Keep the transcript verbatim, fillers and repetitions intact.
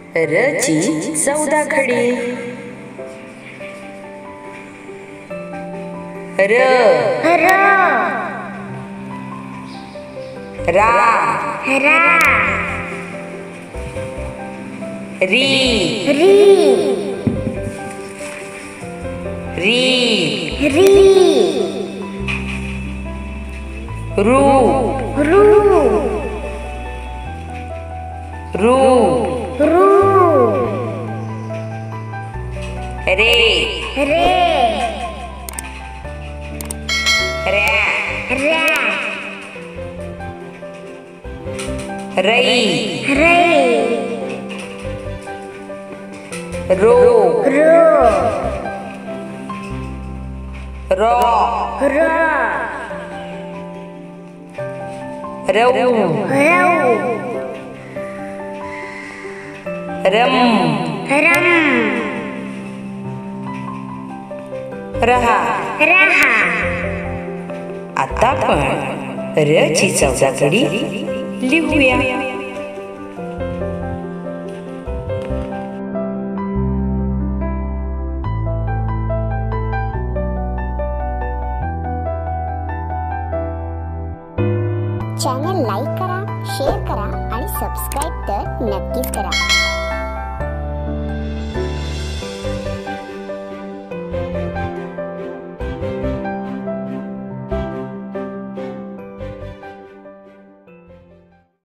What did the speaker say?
र ची चौदा खडी। र र रा रा री री री री रू रू रू रू रे रे रॅ रॅ रई रे रो रो रॉ र रौ रौ रम रम रहा। रहा आता आपण र ची चौदा खडी लिहूया। चॅनल लाईक करा, शेअर करा आणि सबस्क्राईब तर नक्कीच करा।